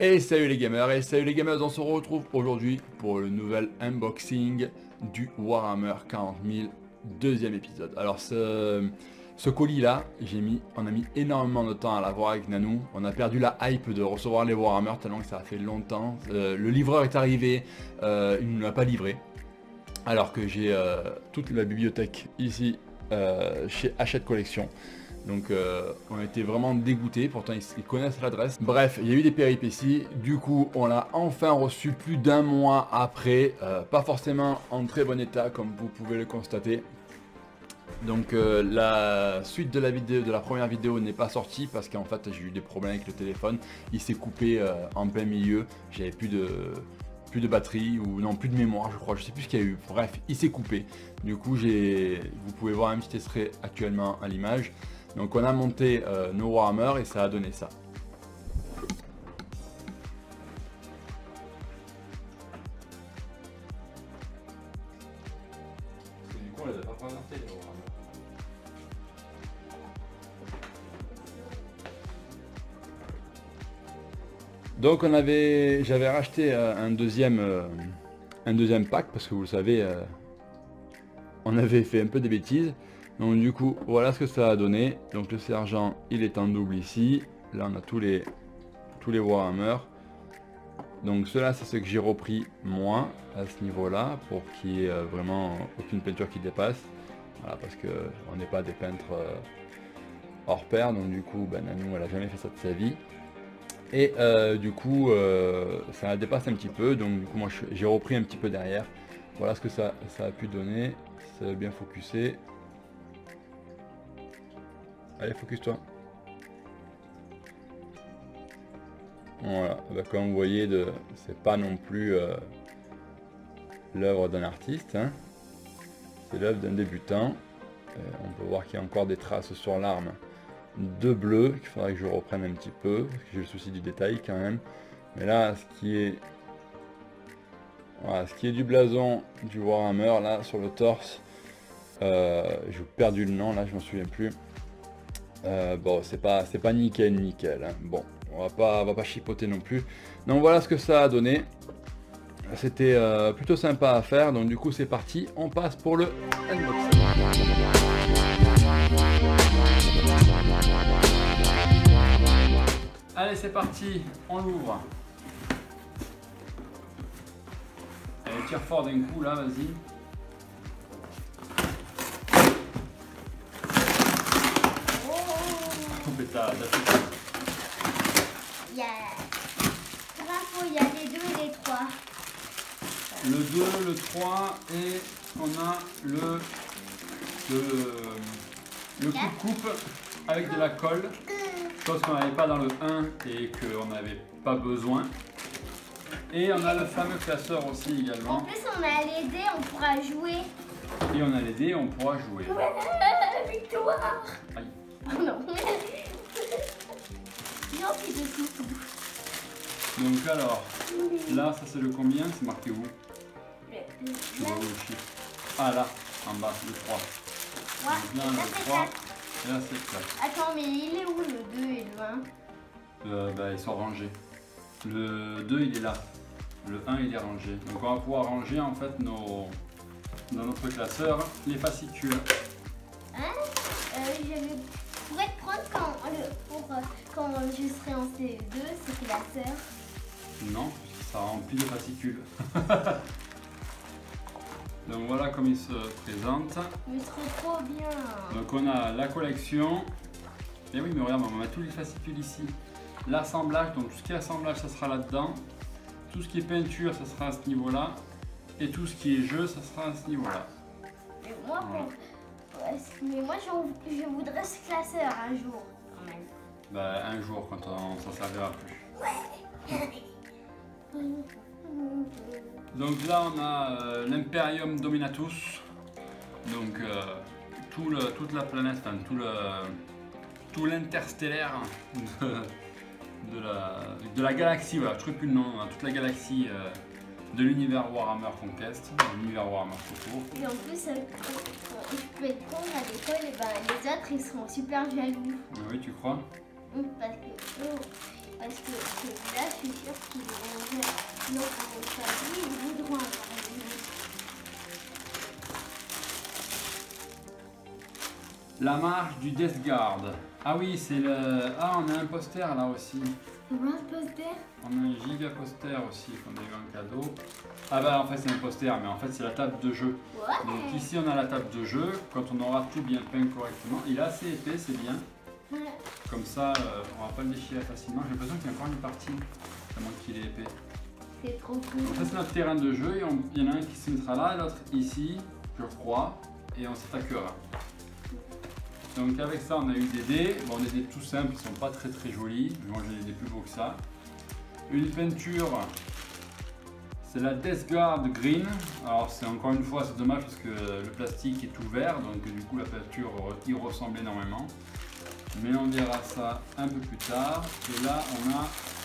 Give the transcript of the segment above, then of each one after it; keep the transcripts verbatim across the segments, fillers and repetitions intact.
Et salut les gamers, et salut les gamers, on se retrouve aujourd'hui pour le nouvel unboxing du Warhammer quarante mille deuxième épisode. Alors ce, ce colis là, j'ai mis, on a mis énormément de temps à l'avoir avec Nanou. On a perdu la hype de recevoir les Warhammer tellement que ça a fait longtemps. Euh, le livreur est arrivé, euh, il ne nous l'a pas livré. Alors que j'ai euh, toute la bibliothèque ici euh, chez Hachette Collection. Donc euh, on était vraiment dégoûtés, pourtant ils, ils connaissent l'adresse. Bref, il y a eu des péripéties, du coup on l'a enfin reçu plus d'un mois après, euh, pas forcément en très bon état comme vous pouvez le constater. Donc euh, la suite de la vidéo, de la première vidéo n'est pas sortie parce qu'en fait j'ai eu des problèmes avec le téléphone, il s'est coupé euh, en plein milieu, j'avais plus de... plus de batterie ou non plus de mémoire je crois, je sais plus ce qu'il y a eu, bref il s'est coupé. Du coup j'ai, vous pouvez voir un petit extrait actuellement à l'image. Donc on a monté euh, nos Warhammer et ça a donné ça. Parce que du coup on les a pas présentés les Warhammer. Donc on avait, j'avais racheté euh, un deuxième, euh, un deuxième pack parce que vous le savez, euh, on avait fait un peu des bêtises. Donc du coup voilà ce que ça a donné. Donc le sergent il est en double ici. Là on a tous les tous les Warhammer. Donc cela c'est ce que j'ai repris moi à ce niveau là pour qu'il n'y ait euh, vraiment aucune peinture qui dépasse. Voilà, parce que on n'est pas des peintres euh, hors pair. Donc du coup ben, Nanou elle a jamais fait ça de sa vie. Et euh, du coup euh, ça dépasse un petit peu. Donc du coup moi j'ai repris un petit peu derrière. Voilà ce que ça, ça a pu donner. Ça a bien focusé. Allez, focus-toi. Voilà, bah, comme vous voyez, c'est pas non plus euh, l'œuvre d'un artiste, hein. C'est l'œuvre d'un débutant. Euh, on peut voir qu'il y a encore des traces sur l'arme de bleu, qu'il faudrait que je reprenne un petit peu, parce que j'ai le souci du détail quand même. Mais là, ce qui est, voilà, ce qui est du blason du Warhammer, là, sur le torse, euh, j'ai perdu le nom, là, je m'en souviens plus. Euh, bon, c'est pas c'est pas nickel nickel hein. Bon, on va pas on va pas chipoter non plus. Donc voilà ce que ça a donné. C'était euh, plutôt sympa à faire. Donc du coup c'est parti, on passe pour le unboxing. Allez c'est parti, on l'ouvre. Allez tire fort d'un coup là, vas-y. Il y a... Pour info, il y a les deux et les trois. Le deux, le trois et on a le, le, le coupe-coupe avec de la colle. Chose qu'on n'avait pas dans le un et qu'on n'avait pas besoin. Et on a le fameux classeur aussi également. En plus, on a les dés, on pourra jouer. Et on a les dés, on pourra jouer. Victoire! Aïe. Oh non. J'ai envie de tout. Donc alors, là ça c'est le combien? C'est marqué où? Le, le, Je vois où le chiffre. Ah là, en bas, le trois. Ouais, Donc là on a le trois, et là c'est le quatre. Attends, mais il est où le deux et le un? Euh, bah, ils sont rangés. Le deux il est là. Le un il est rangé. Donc on va pouvoir ranger en fait nos, dans notre classeur les fascicules. Hein? Euh, je pourrais te prendre quand, pour, quand je serai en C E deux, c'est classeur. Non, ça remplit de fascicules. Donc voilà comme il se présente. Mais c'est trop bien. Donc on a la collection. Et oui mais regarde, on va mettre tous les fascicules ici. L'assemblage, donc tout ce qui est assemblage ça sera là-dedans. Tout ce qui est peinture ça sera à ce niveau-là. Et tout ce qui est jeu ça sera à ce niveau-là. Mais moi, Voilà. pour... ouais, mais moi je, je voudrais ce classeur un jour. Quand même. Bah, un jour quand on s'en servira plus. Ouais. Donc là on a euh, l'Imperium Dominatus. Donc euh, tout le, toute la planète, enfin tout le tout l'interstellaire de, de, la, de la galaxie, voilà, je ne trouve plus le nom, hein, toute la galaxie euh, de l'univers Warhammer Conquest, de l'univers Warhammer tout court. Et en plus, euh, quand je peux être prendre à l'école, et ben, les autres ils seront super jaloux. Ah oui, tu crois? Parce que, oh, parce que, que là, je suis sûre sinon quand on choisit, ils voudront avoir La marche du Death Guard. Ah oui, c'est le... Ah, on a un poster là aussi. On a un poster. On a un giga poster aussi qu'on a eu en cadeau. Ah bah en fait c'est un poster, mais en fait c'est la table de jeu. Ouais. Donc ici on a la table de jeu. Quand on aura tout bien peint correctement, il est assez épais, c'est bien. Ouais. Comme ça, euh, on va pas le déchirer facilement. J'ai l'impression qu'il y a encore une partie, tellement qu'il est épais. C'est trop cool. Donc ça c'est notre terrain de jeu et on- il y en a un qui se mettra là, l'autre ici, je crois, et on s'attaquera. Donc avec ça on a eu des dés, bon des dés tout simples, ils sont pas très très jolis, mais moi j'ai des dés plus beaux que ça. Une peinture, c'est la Death Guard Green, alors c'est encore une fois c'est dommage parce que le plastique est tout vert, donc du coup la peinture y ressemble énormément. Mais on verra ça un peu plus tard. Et là on a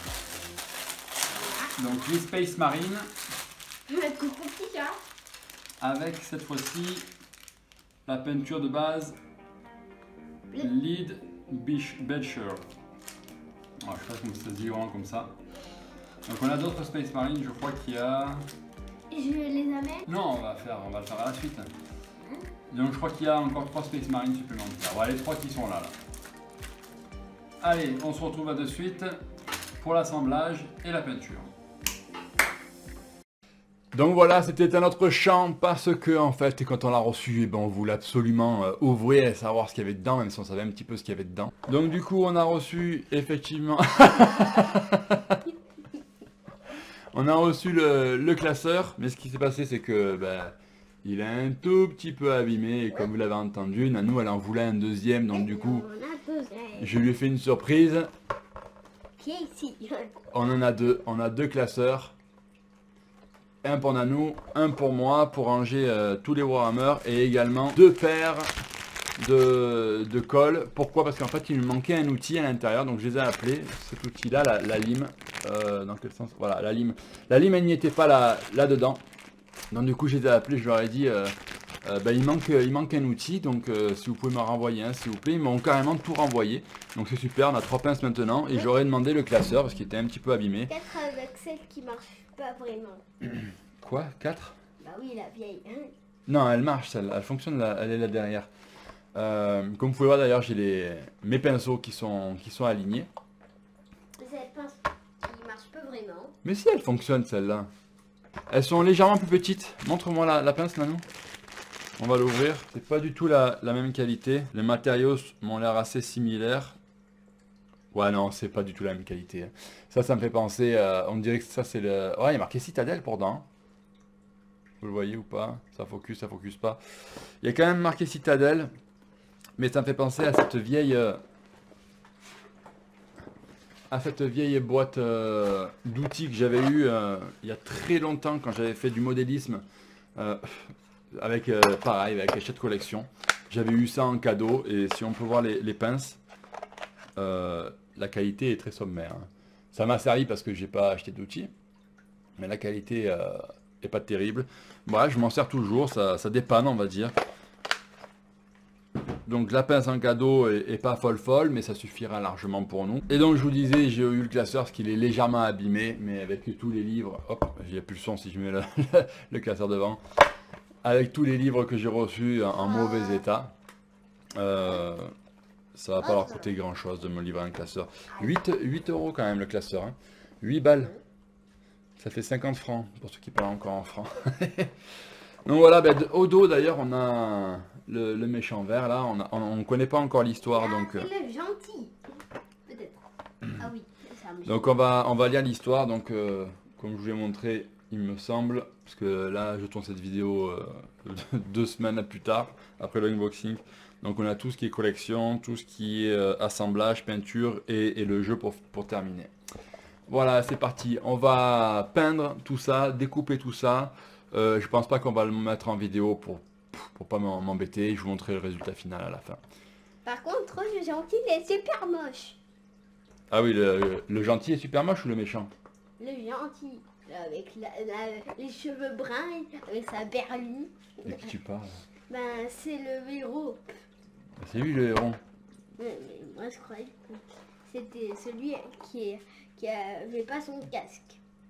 donc les Space Marine, Tout petit ça. avec cette fois-ci la peinture de base Lead Belcher. Oh, je sais pas comment ça se dit vraiment comme ça. Donc on a d'autres Space Marine, je crois qu'il y a... Je les amène. Non, on va, faire, on va le faire à la suite. Donc je crois qu'il y a encore trois Space Marine supplémentaires. Voilà les trois qui sont là, là. Allez, on se retrouve là de suite pour l'assemblage et la peinture. Donc voilà, c'était un autre champ parce que en fait, quand on l'a reçu, eh ben, on voulait absolument euh, ouvrir et savoir ce qu'il y avait dedans, même si on savait un petit peu ce qu'il y avait dedans. Donc du coup, on a reçu effectivement... on a reçu le, le classeur, mais ce qui s'est passé, c'est que ben, il est un tout petit peu abîmé et comme vous l'avez entendu, Nanou, elle en voulait un deuxième, donc du coup, je lui ai fait une surprise. Qui est ici? On en a deux, on a deux classeurs. Un pour Nanou, un pour moi, pour ranger euh, tous les Warhammer, et également deux paires de, de colle. Pourquoi? Parce qu'en fait il me manquait un outil à l'intérieur, donc je les ai appelés, cet outil là, la, la lime, euh, dans quel sens? Voilà, la lime, la lime elle n'y était pas là, là dedans, donc du coup je les ai appelés, je leur ai dit, euh, euh, bah, il, manque, il manque un outil, donc euh, si vous pouvez me renvoyer un s'il vous plaît. Ils m'ont carrément tout renvoyé, donc c'est super, on a trois pinces maintenant, et j'aurais demandé le classeur parce qu'il était un petit peu abîmé. Peut-être avec celle qui marche pas vraiment. Quoi? quatre? Bah oui, la vieille. Hein. Non, elle marche, celle, elle fonctionne, là, elle est là derrière. Euh, comme vous pouvez voir d'ailleurs, j'ai les mes pinceaux qui sont qui sont alignés. Cette pince qui marche pas vraiment. Mais si elle fonctionne celle-là. Elles sont légèrement plus petites. Montre-moi la, la pince, Nanou. On va l'ouvrir. C'est pas du tout la, la même qualité. Les matériaux m'ont l'air assez similaires. Ouais, non, c'est pas du tout la même qualité. Ça, ça me fait penser. Euh, on dirait que ça c'est le. Ouais, il y a marqué Citadel pourtant. Vous le voyez ou pas? Ça focus, ça focus pas. Il y a quand même marqué Citadel, mais ça me fait penser à cette vieille, euh, à cette vieille boîte euh, d'outils que j'avais eu euh, il y a très longtemps quand j'avais fait du modélisme, euh, avec euh, pareil, avec Hachette Collection. J'avais eu ça en cadeau et si on peut voir les, les pinces, euh, la qualité est très sommaire. Hein. Ça m'a servi parce que j'ai pas acheté d'outils, mais la qualité euh, est pas terrible. Voilà, je m'en sers toujours, ça, ça dépanne on va dire. Donc la pince en cadeau est, est pas folle folle, mais ça suffira largement pour nous. Et donc je vous disais, j'ai eu le classeur parce qu'il est légèrement abîmé, mais avec tous les livres, hop, j'ai plus le son si je mets le, le classeur devant. Avec tous les livres que j'ai reçus en, en mauvais état, euh, ça va pas leur coûter grand chose de me livrer un classeur. huit euros quand même le classeur, hein. huit balles. Ça fait cinquante francs, pour ceux qui parlent encore en francs. Donc voilà, ben, au dos d'ailleurs, on a le, le méchant vert, là. On ne connaît pas encore l'histoire, Ah, donc... c'est le gentil. Peut-être. Ah oui, c'est un méchant. Donc on va, on va lire l'histoire, donc euh, comme je vous l'ai montré, il me semble, parce que là, je tourne cette vidéo euh, deux semaines plus tard, après l'unboxing. Donc on a tout ce qui est collection, tout ce qui est euh, assemblage, peinture et, et le jeu pour, pour terminer. Voilà, c'est parti. On va peindre tout ça, découper tout ça. Euh, je pense pas qu'on va le mettre en vidéo pour pour pas m'embêter. Je vous montrerai le résultat final à la fin. Par contre, le gentil il est super moche. Ah oui, le, le gentil est super moche ou le méchant? Le gentil, avec la, la, les cheveux bruns, avec sa berline. De qui tu parles? Ben, c'est le héros. C'est lui le héros. Mais, mais moi, je croyais que c'était celui qui, est, qui avait pas son casque.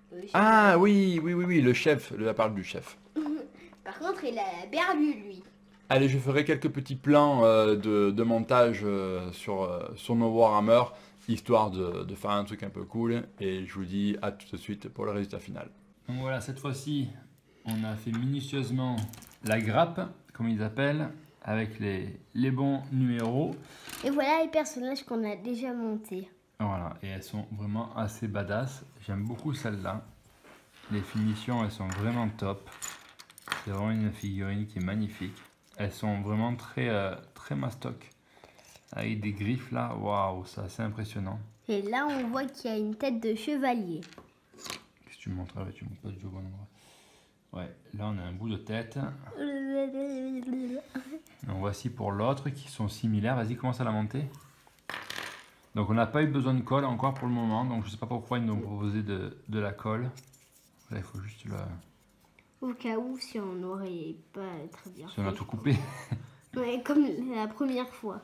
Euh, chef Ah de- oui, oui, oui, oui, le chef, la part du chef. Par contre, il a perdu, lui. Allez, je ferai quelques petits plans euh, de, de montage euh, sur, euh, sur nos Warhammer, histoire de, de faire un truc un peu cool. Et je vous dis à tout de suite pour le résultat final. Donc voilà, cette fois-ci, on a fait minutieusement la grappe, comme ils appellent, avec les, les bons numéros. Et voilà les personnages qu'on a déjà montés. Voilà, et elles sont vraiment assez badass. J'aime beaucoup celle-là. Les finitions, elles sont vraiment top. C'est vraiment une figurine qui est magnifique. Elles sont vraiment très, euh, très mastoc. Avec des griffes là, waouh, c'est assez impressionnant. Et là, on voit qu'il y a une tête de chevalier. Qu'est-ce que tu me montres là? Tu me montres pas du tout au bon endroit. Ouais, là on a un bout de tête. Donc voici pour l'autre qui sont similaires. Vas-y, commence à la monter. Donc on n'a pas eu besoin de colle encore pour le moment. Donc je sais pas pourquoi ils nous ont proposé de, de la colle. Là, il faut juste la... Au cas où, si on n'aurait pas très bien Si on a fait. tout coupé. Ouais, comme la première fois.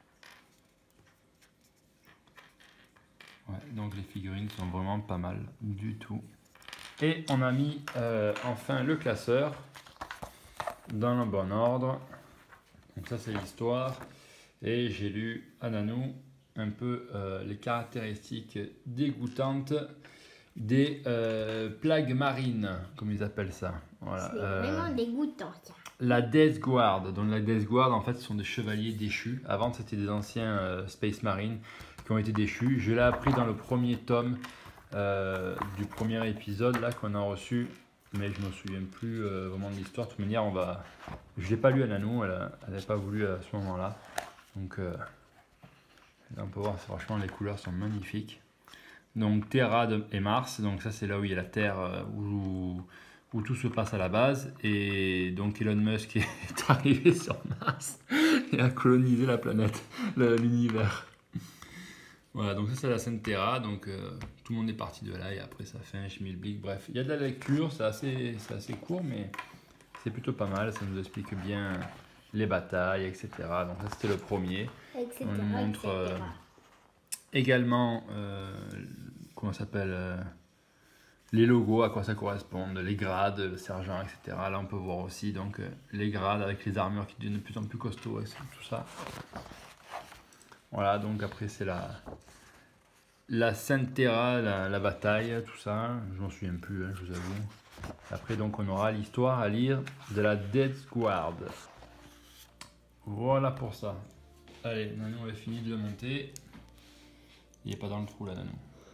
Ouais, donc les figurines sont vraiment pas mal du tout. Et on a mis euh, enfin le classeur dans le bon ordre. Donc ça c'est l'histoire. Et j'ai lu à Nanou un peu euh, les caractéristiques dégoûtantes des euh, plagues marines, comme ils appellent ça. Voilà. C'est Euh, vraiment dégoûtant. Ça. La Death Guard. Donc la Death Guard, en fait, ce sont des chevaliers déchus. Avant, c'était des anciens euh, Space Marines qui ont été déchus. Je l'ai appris dans le premier tome euh, du premier épisode là qu'on a reçu, mais je me souviens plus euh, vraiment de l'histoire. De toute manière, on va. Je l'ai pas lu à Nanou, elle n'avait pas voulu à ce moment-là. Donc euh, là, on peut voir, franchement, les couleurs sont magnifiques. Donc Terra de- et Mars. Donc ça, c'est là où il y a la Terre euh, où où tout se passe à la base, et donc Elon Musk est arrivé sur Mars et a colonisé la planète, le- l'univers. Voilà, donc ça c'est la Sainte Terra, donc euh, tout le monde est parti de là, et après ça fait un schmilblick, bref. Il y a de la lecture, c'est assez, c'est assez court, mais c'est plutôt pas mal, ça nous explique bien les batailles, et cetera. Donc ça c'était le premier. et cetera On nous montre euh, et cetera. également, euh, comment ça s'appelle euh, les logos, à quoi ça correspond, les grades, le sergent, et cetera. Là, on peut voir aussi donc euh, les grades avec les armures qui deviennent de plus en plus costauds, et tout ça. Voilà, donc après, c'est la, la Sainte Terra, la, la bataille, tout ça. Je m'en souviens plus, hein, je vous avoue. Après, donc, on aura l'histoire à lire de la Death Guard. Voilà pour ça. Allez, Nanou, on a fini de le monter. Il n'est pas dans le trou, là, Nanou.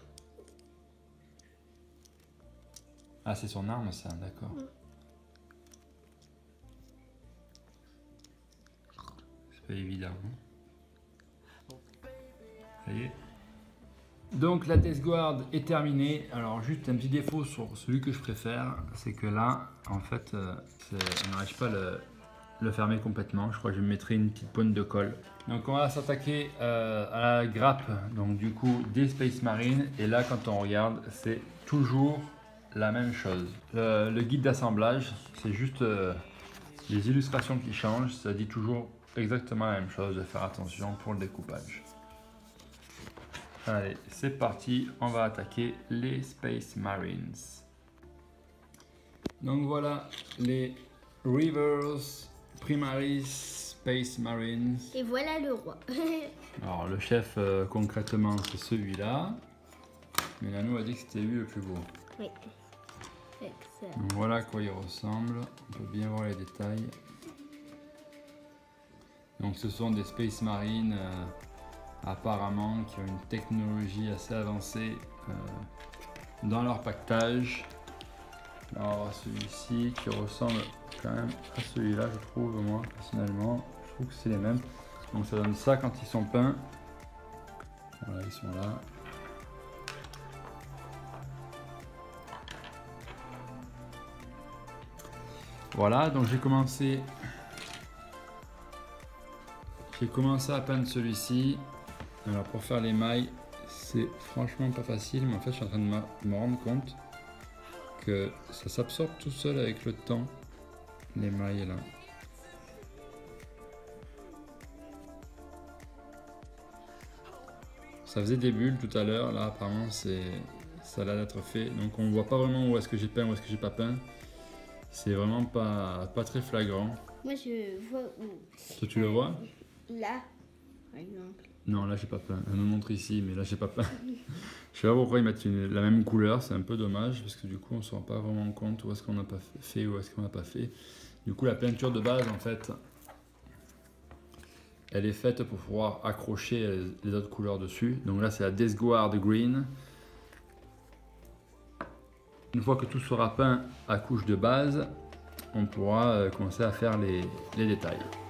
Ah, c'est son arme, ça, d'accord. C'est pas évident. Hein. Ça y est. Donc, la Death Guard est terminée. Alors, juste un petit défaut sur celui que je préfère, c'est que là, en fait, euh, on n'arrive pas à le, le fermer complètement. Je crois que je mettrai une petite pointe de colle. Donc, on va s'attaquer euh, à la grappe, donc du coup, des Space Marines. Et là, quand on regarde, c'est toujours la même chose. Le, le guide d'assemblage, c'est juste euh, les illustrations qui changent. Ça dit toujours exactement la même chose, de faire attention pour le découpage. Allez, c'est parti, on va attaquer les Space Marines. Donc voilà les Rivers Primaris Space Marines. Et voilà le roi. Alors le chef euh, concrètement c'est celui-là. Mais Nanou a dit que c'était lui le plus beau. Oui. Excellent. Donc voilà à quoi il ressemble, on peut bien voir les détails. Donc ce sont des Space Marines euh, apparemment qui ont une technologie assez avancée euh, dans leur pactage. Alors celui-ci qui ressemble quand même à celui-là, je trouve, moi personnellement, je trouve que c'est les mêmes. Donc ça donne ça quand ils sont peints. Voilà, ils sont là. Voilà, donc j'ai commencé j'ai commencé à peindre celui-ci. Alors pour faire les mailles, c'est franchement pas facile, mais en fait je suis en train de me rendre compte que ça s'absorbe tout seul avec le temps, les mailles là. Ça faisait des bulles tout à l'heure, là apparemment c'est ça a l'air d'être fait. Donc on voit pas vraiment où est-ce que j'ai peint, où est-ce que j'ai pas peint. C'est vraiment pas, pas très flagrant. Moi je vois où. Toi tu le vois? Là, par exemple. Non, là j'ai pas peint. Elle me montre ici, mais là j'ai pas peint. Je sais pas pourquoi ils mettent une- la même couleur, c'est un peu dommage parce que du coup on se rend pas vraiment compte où est-ce qu'on n'a pas fait, où est-ce qu'on n'a pas fait. Du coup la peinture de base en fait, elle est faite pour pouvoir accrocher les autres couleurs dessus. Donc là c'est la Discard Green. Une fois que tout sera peint à couche de base, on pourra commencer à faire les, les détails.